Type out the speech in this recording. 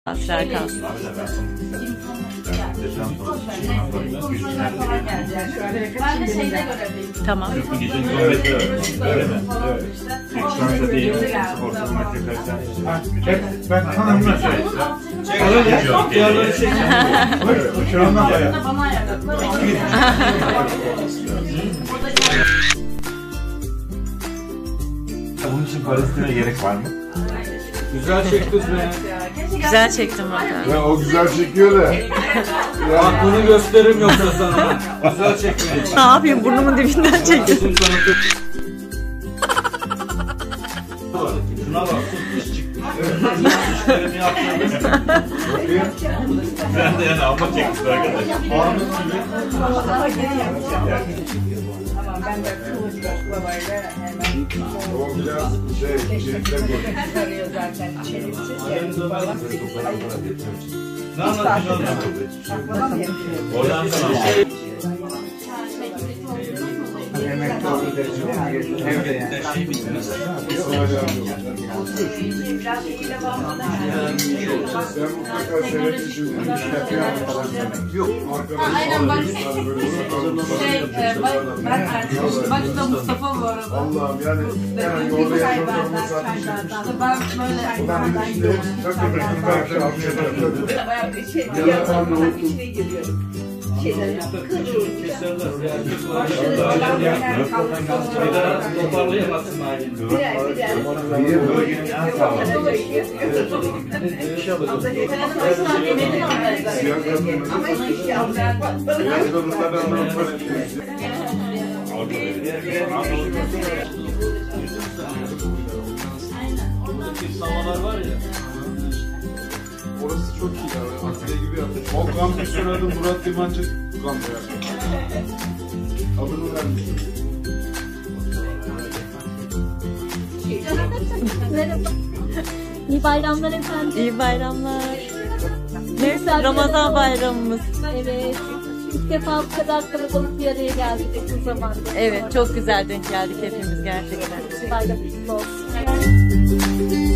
Serkan. Tamam. Ben hanımla şu anda bayağı. Bunun için Palestin'e gerek var mı? Güzel çek kız be. Güzel çektim bakalım. Ya o güzel çekiyor da. Aklını gösteririm yoksa sana. Güzel çekmeyin. Ne yapayım, burnumun dibinden çektim. Şuna bak. İş çıktı. Ben de yani alma çekmiştim arkadaş. Ben de kılıçla babayla hemen O biraz çelikle koyuyor. sarıyor zaten çeliksiz falan. Ne anlatıyorsun? Saklama mı yapıyor? Oradan Emekli olduğu derece evde yani. Biraz ile bağlı. Ben mutlaka seyretmişim. Yok. Aynen bak. Başta Mustafa bu arada. Allah'ım yani herhangi orada yaşamış olması Ben böyle ben bir işte çok emekli belki almış ederim. bayağı bir şey yapmadan içine giriyorum. Şeyler toparlayamazsın halini. Niye bölgenin en sağlıklı? Siyah kadınlardan anlamı Havalar var ya. Orası çok iyi ya. Atilla gibi yaptı. O kampüsün adı Murat Limancı kampı ya. Adını vermiştim. Merhaba. İyi bayramlar efendim. İyi bayramlar. Neyse, Ramazan bayramımız. Evet. İlk defa bu kadar kalabalık bir araya geldik uzun zamandır. Evet, çok güzel denk geldik hepimiz gerçekten. Bayramınız olsun.